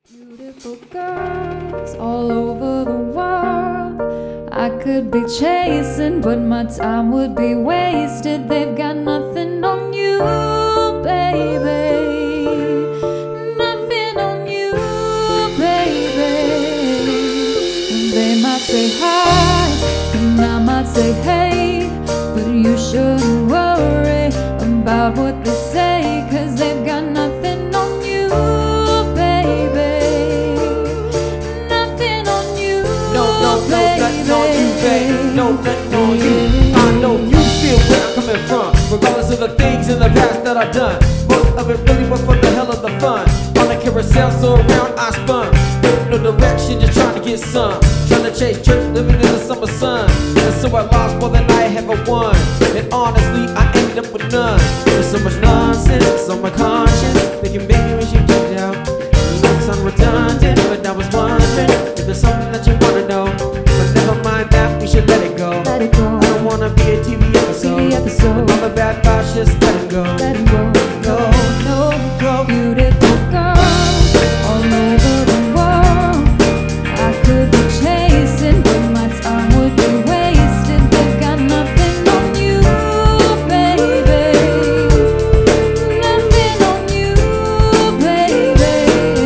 Beautiful girls all over the world I could be chasing, but my time would be wasted. They've got nothing on you, baby. Nothing on you, baby. They might say hi, and I might say hey, but you shouldn't worry about what they say, 'cause they've got nothing on you, baby. Nothing on you, baby. Nothing on you, baby. No, nothing on you. I know you feel where I'm coming from, regardless of the things in the past that I've done. Most of it really was for the hell of the fun. On the carousel, so around I spun. No direction, just trying to get some. Trying to chase church, living in the summer sun. And so I lost more than I ever won. And honestly, I ended up with none. There's so much nonsense, it's on my conscience. Thinking maybe we should get it out. It looks redundant, but I was wondering if there's something that you wanna know. But never mind that, we should let it go. Let it go. I don't wanna be a TV episode. With all the bad thoughts, just let it go. Let it go. Go, No, go. Beautiful girls all over the world I could be chasing, but my time would be wasted. They've got nothing on you, baby. Nothing on you, baby.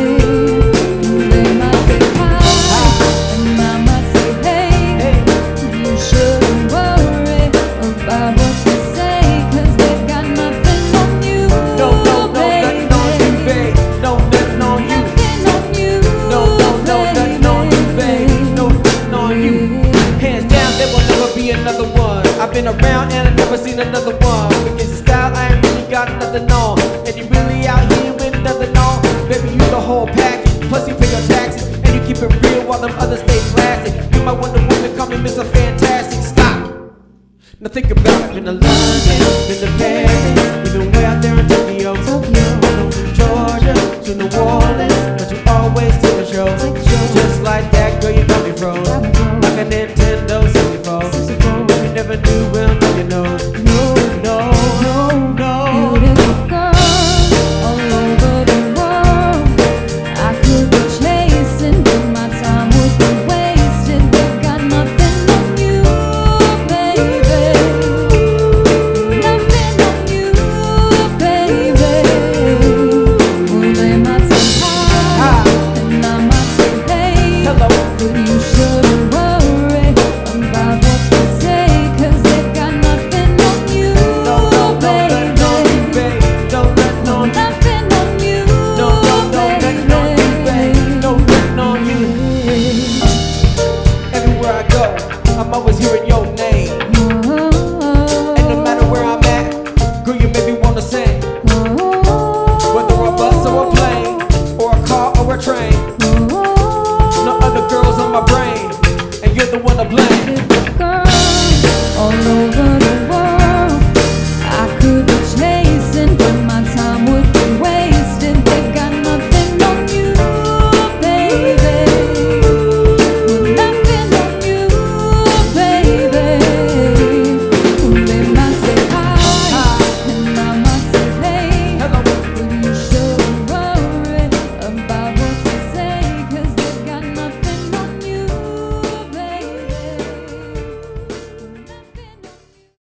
They might say hi, and I might say hey. You shouldn't worry about what they say, 'cause they've got nothing on you, baby. nothing on you, babe. No, nothing on you. Nothing on you, No, nothing on you, babe. No, nothing on you. Hands down, there will never be another one. I've been around and I've never seen another one. Because the style, I ain't really got nothing on. And you really out here with nothing on. Baby, you the whole package. Plus you pay your taxes, and you keep it real while them others stay plastic. You might wonder when to call me Mr. Fantastic. Stop. Now think about it. Been to London, been to Paris, even way out there in Tokyo. From Georgia to New Orleans, but you always take a show. Just like that, girl, you got me froze. Like an